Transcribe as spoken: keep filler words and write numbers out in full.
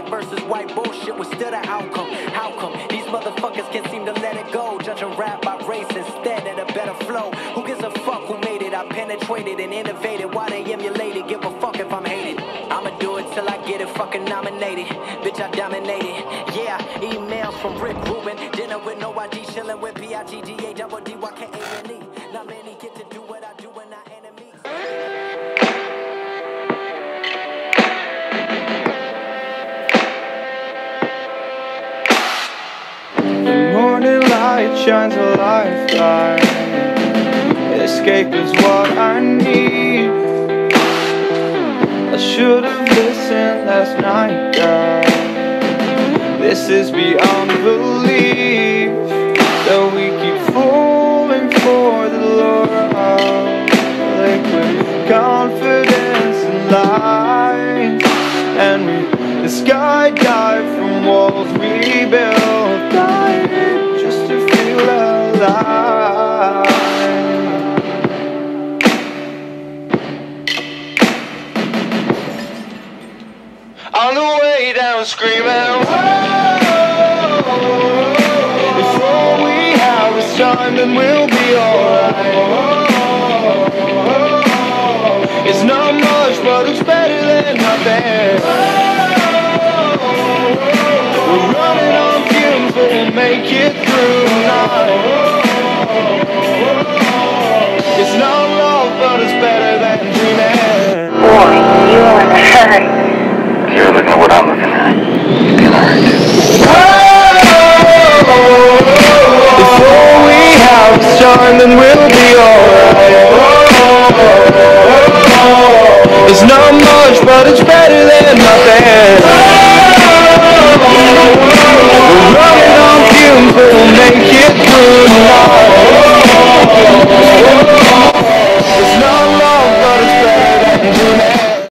black versus white bullshit was still the outcome. How come these motherfuckers can't seem to let it go? Judging rap by race instead of a better flow. Who gives a fuck who made it? I penetrated and innovated. Why they emulated? Give a fuck if I'm hated. I'ma do it till I get it fucking nominated. Bitch, I dominated. Yeah, emails from Rick Rubin. Dinner with no I D, chilling with P I G G A double D Y K A N E. Not many get to do what I do and not enemies. The morning light shines a lifeline. Escape is what I need. I should have listened last night, girl. This is beyond belief, that we keep falling for the lure of liquid confidence and lies. And we skydive from walls we built, died just to feel alive. On the way down screaming, whoa. Before we have this time, then we'll be alright. It's not much, but it's better than nothing. We're running on fumes, but we'll make it through tonight. It's not love, but it's better than dreaming. Boy, you are in a hurry. You're looking at what I'm looking at.